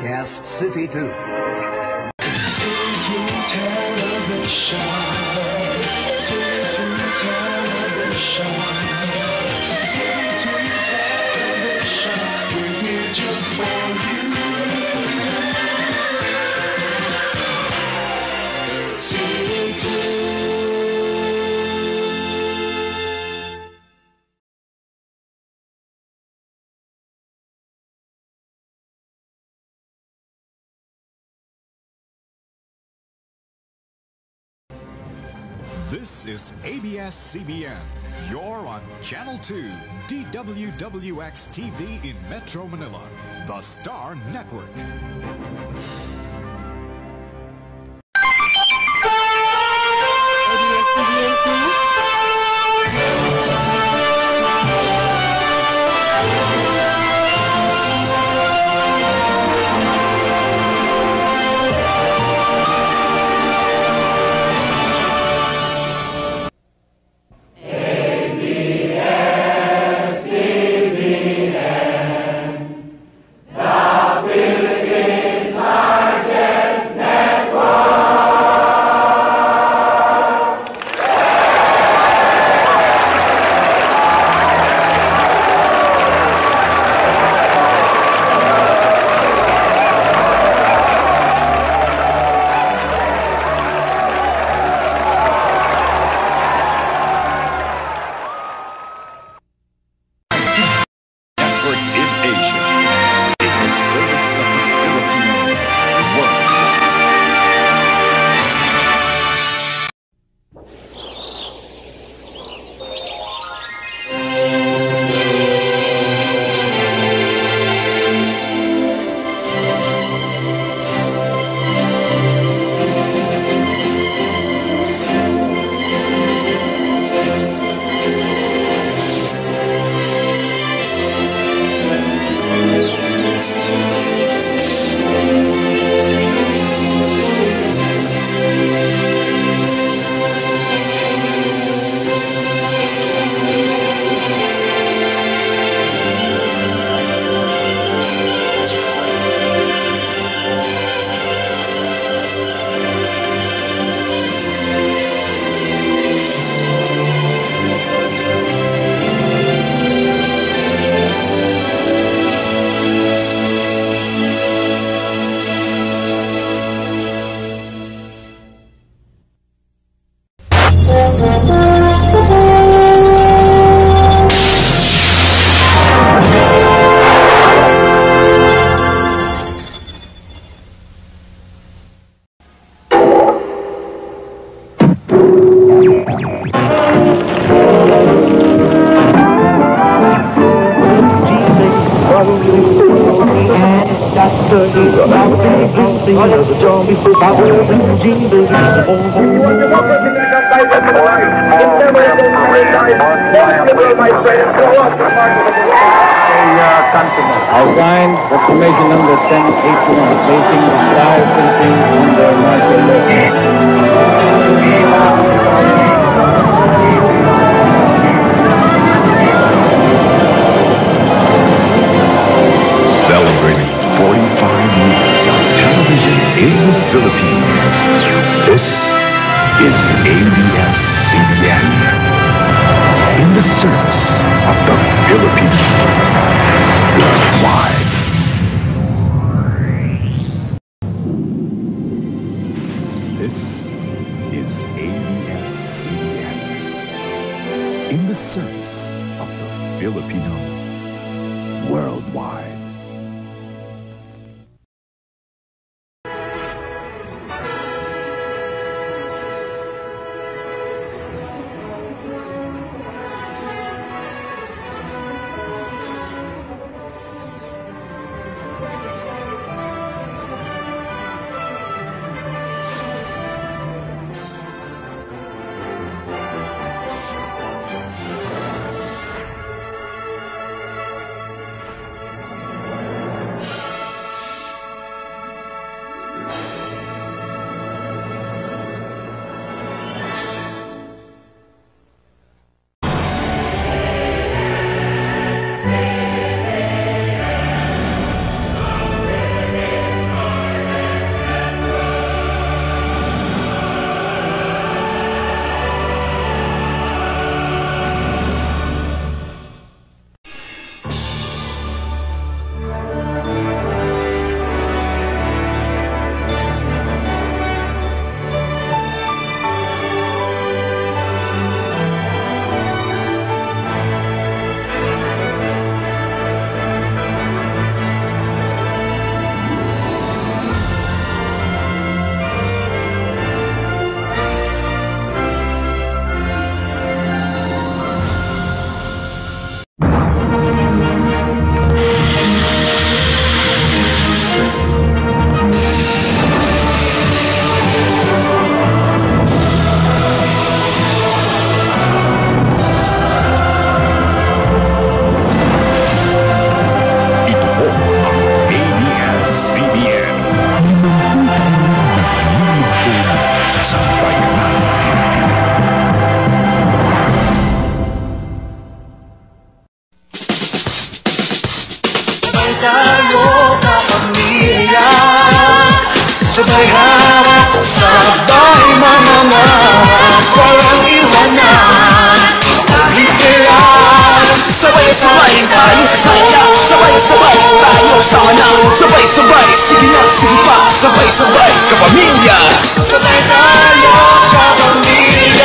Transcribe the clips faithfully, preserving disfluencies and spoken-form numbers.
Broadcast City two. City Television. City Television. City Television. We're here just for you. City two. This is A B S C B N. You're on Channel two, D W W X T V in Metro Manila, the Star Network. A B S C B N two. Outline proclamation number ten eighty-one, placing the Star Philippines under martial law. Celebrating forty-five years of television in the Philippines. This is A B S C B N. In the service of the Philippines. Worldwide. This is A B S C B N. In the service of the Filipino. Worldwide. Saya, sabay-sabay tayo sana. Sabay-sabay, sige na, sige pa. Sabay-sabay, kapamilya. Sabay tayo, kapamilya.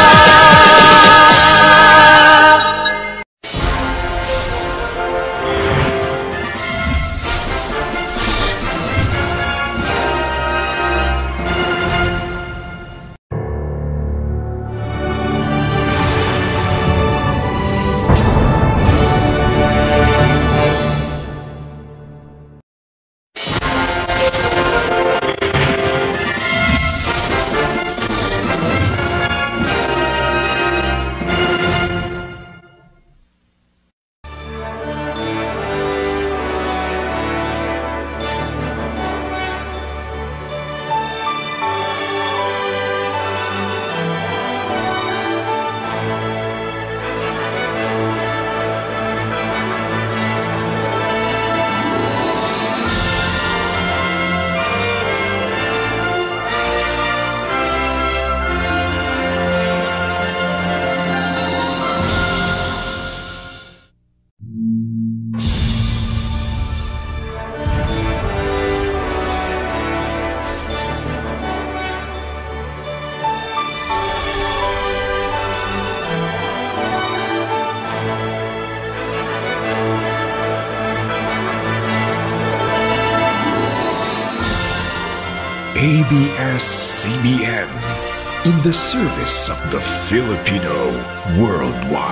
A B S C B N, in the service of the Filipino worldwide.